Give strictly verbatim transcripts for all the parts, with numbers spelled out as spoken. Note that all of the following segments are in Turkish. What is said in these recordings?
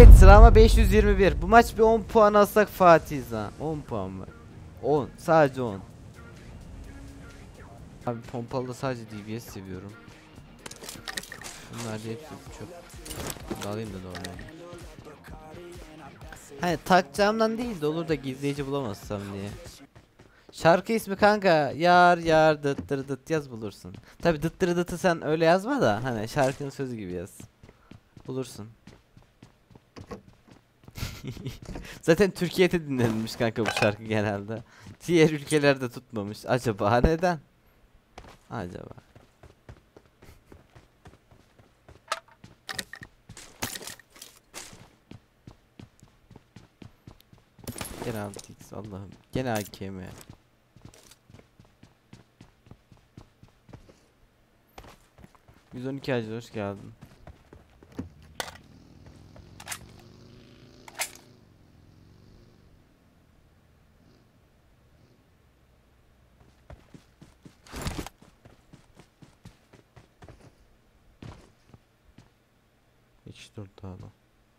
Chat sıralama beş yüz yirmi bir. Bu maç bir on puan alsak Fatih'iz ha. on puan mı? on. Sadece on. Abi pompalı sadece D B S seviyorum. Bunlar da hepsi çok. Bunu alayım da normal. Hani takacağımdan değil de olur da gizleyici bulamazsam diye. Şarkı ismi kanka yar yar dıt dır dıt yaz bulursun. Tabi dıt dır dıtı sen öyle yazma da hani şarkının sözü gibi yaz. Bulursun. Zaten Türkiye'de dinlenilmiş kanka bu şarkı genelde. Diğer ülkelerde tutmamış. Acaba neden? Acaba. Gene altı x Allah'ım. Gene A K M. yüz on iki Hacı hoş geldin. Hiç dur daha da.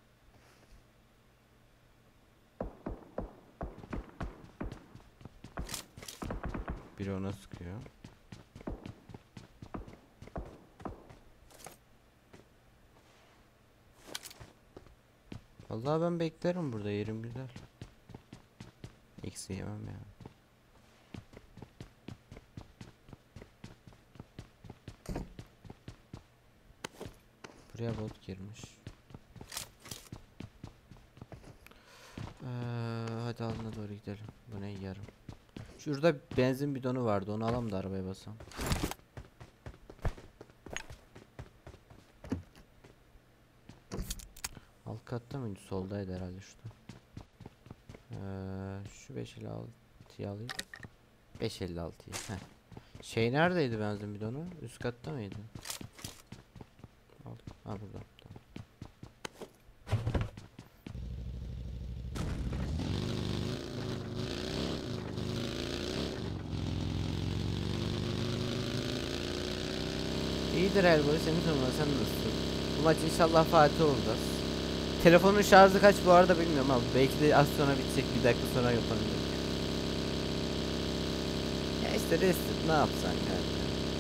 Biri ona sıkıyor. Vallahi ben beklerim burada, yerim güzel. Eksi yemem ya. Buraya bot girmiş. Ee, hadi alına doğru gidelim. Bu ne yarım. Şurada benzin bidonu vardı, onu alalım da arabaya basalım. Alt katta mıydı? Soldaydı herhalde şurada. Ee, şu beş elli altıyı alayım. beş elli altıyı. Heh. Şey neredeydi benzin bidonu? Üst katta mıydı? Ha burada. İyidir Elboy, seni sormalı, sen nasılsın? Bu maç inşallah Fatih olacağız. Telefonun şarjı kaç bu arada bilmiyorum abi. Belki de az sonra bitecek, bir dakika sonra yapabilirim. Ya işte reset ne yapsan yani.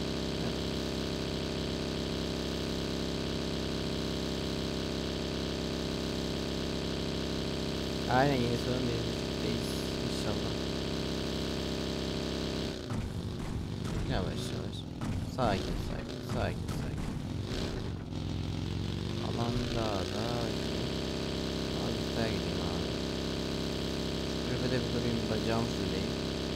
Aynen, yeni sorun değil inşallah. Yavaş yavaş. Sakin sakin sakin sakin. Alanda da az daha gideyim abi. Kulübede bir durayım, bacağım süreyim.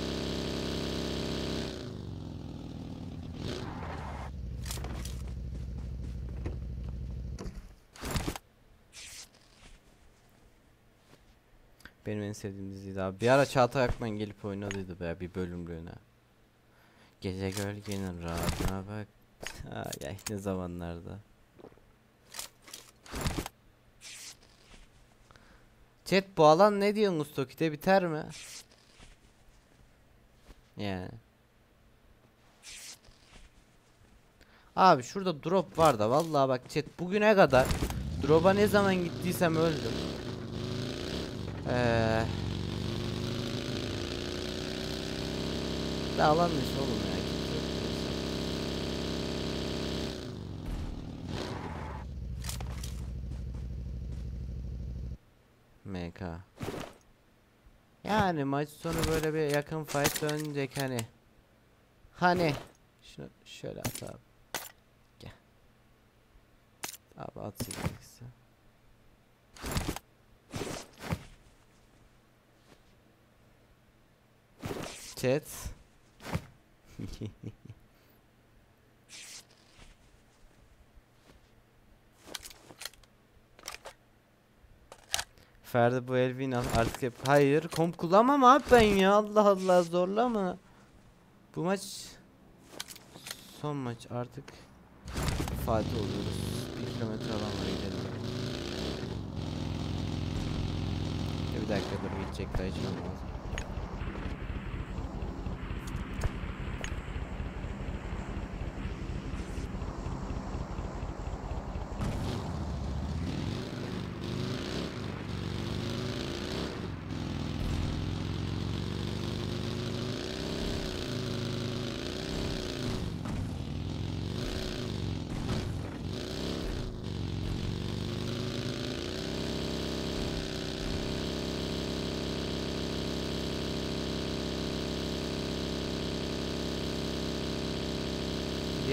Benim en sevdiğim diziydi abi. Bir ara Çağatay Akman gelip oynadıydı be bir bölümlüğüne. Gece gölgenin rahatına bak. Ay ay ne zamanlarda. Chat bu alan ne diyorsunuz, Toki'de biter mi? Yani. Abi şurada drop var da vallahi bak chat, bugüne kadar drop'a ne zaman gittiysem öldüm. Eee Da alan dışı oğlum ya. M K. Yani maç sonu böyle bir yakın fight dönecek hani. Hani şunu şöyle at abi. Gel. Abi at sekizse. Chat. Ferdi bu Elvin artık hep hayır komp kullanmam abi ben ya, Allah Allah zorlama. Bu maç son maç artık Fatih oluyoruz. Bir kilometre alan var, gidelim. Ya bir dakika dur, gidecek daha hiç olmaz.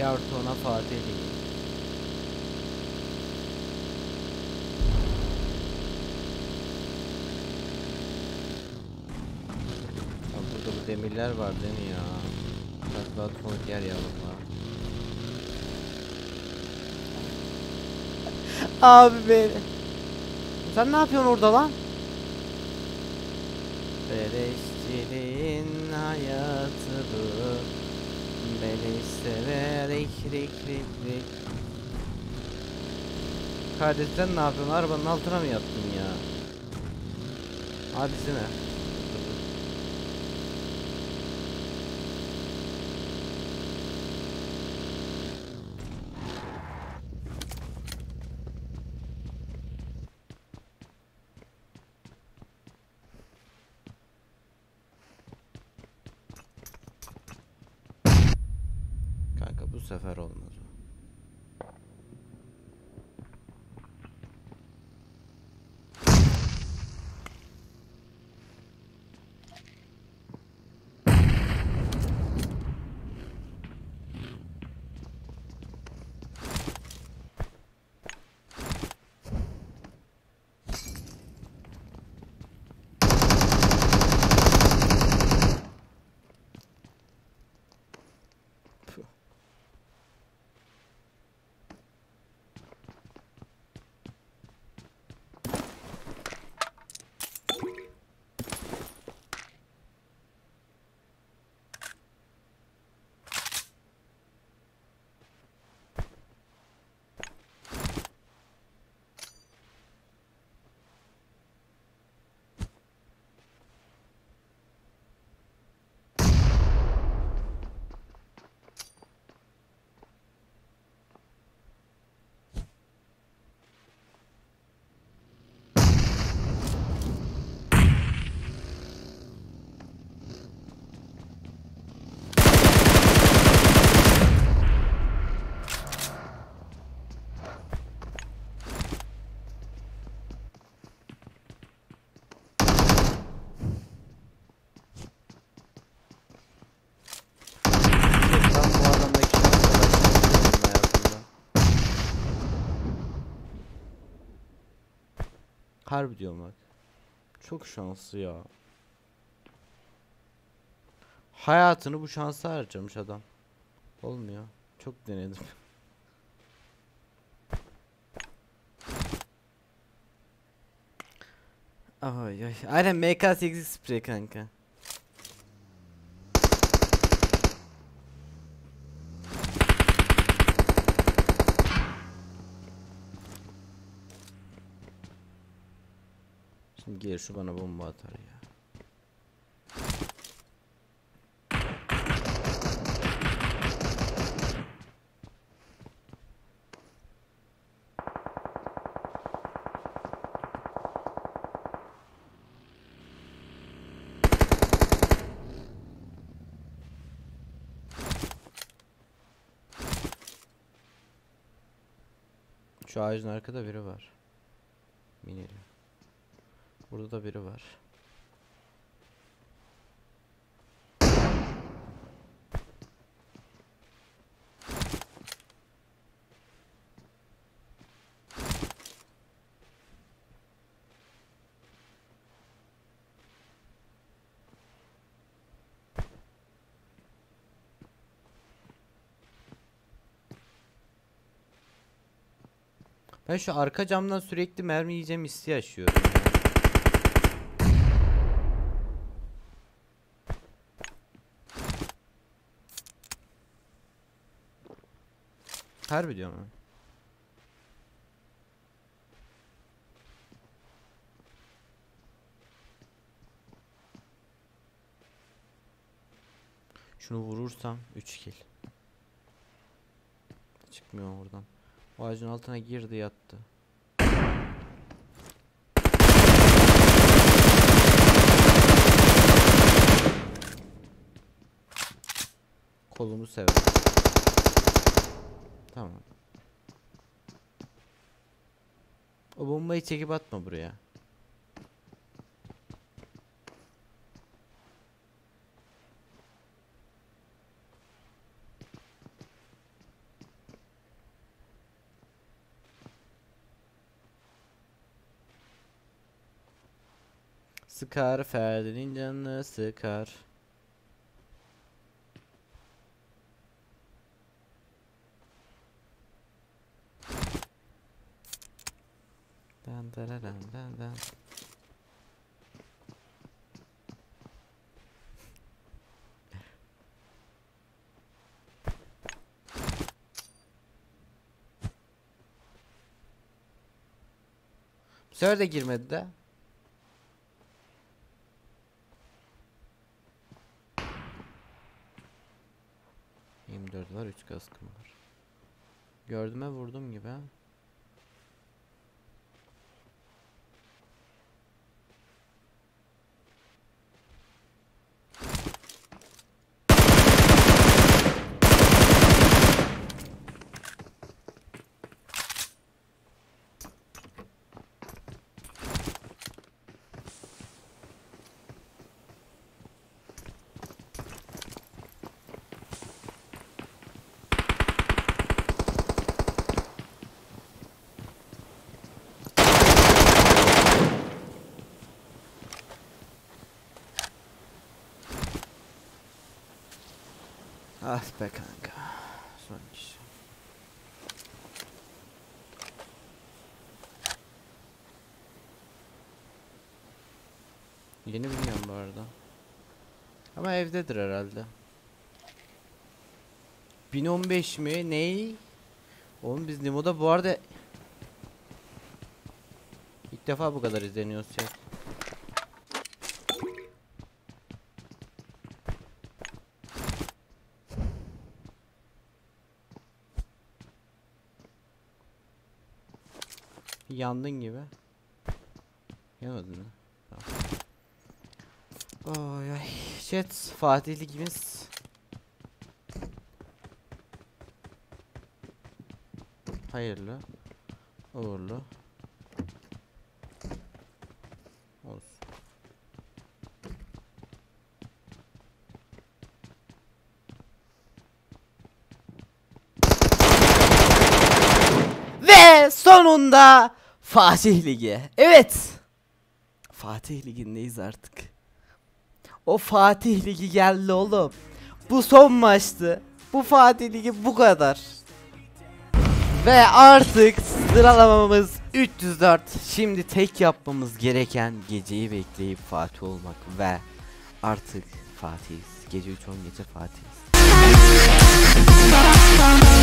Bir artı ona Fatih Ligi. Ya burada bu demirler var değil mi ya? Biraz daha tonuk yer yavrum. Abi beni. Sen ne yapıyorsun orada lan? Beleşçiliğin hayatı bu. Beleş sever ikrik rik rik. Kardeş sen ne yapıyorsun? Arabanın altına mı yattın ya? Abisine. Kanka bu sefer olmaz o. Harbi diyorum bak. Çok şanslı ya. Hayatını bu şansa harcamış adam. Olmuyor. Çok denedim. Ay ay. Aynen M K sekiz sprey kanka. Şimdi gelir şu bana bomba atar ya. Şu ağacın arkada biri var. Minili. Burada da biri var. Ben şu arka camdan sürekli mermi yiyeceğim hissi yaşıyorum ya. Harbi diyorum ben. Şunu vurursam üç kill. Çıkmıyor oradan. O ağacın altına girdi yattı. Kolumu sever. Tamam. O bombayı çekip atma buraya. sıkar, Ferdi'nin canını sıkar. Dan dan dan dan dan. Bu sefer de girmedi de. yirmi dört var, üç kaskım var. Gördüğüme vurdum gibi. Ah be kanka. Son iş. Yeni bilmiyorum bu arada. Ama evdedir herhalde. bin on beş mi? Ney? Oğlum biz Nemo'da bu arada ilk defa bu kadar izleniyoruz ya. Yandın gibi. Yanmadın mı? Tamam. Oy ay. Chat Fatih Ligimiz. Hayırlı. Uğurlu. Olsun. Ve sonunda Fatih Ligi. Evet. Fatih Ligi'ndeyiz artık. O Fatih Ligi geldi oğlum. Bu son maçtı. Bu Fatih Ligi bu kadar. Ve artık sıralamamız üç yüz dört. Şimdi tek yapmamız gereken geceyi bekleyip Fatih olmak ve artık Fatih'iz. Gece üç on gece Fatih'iz.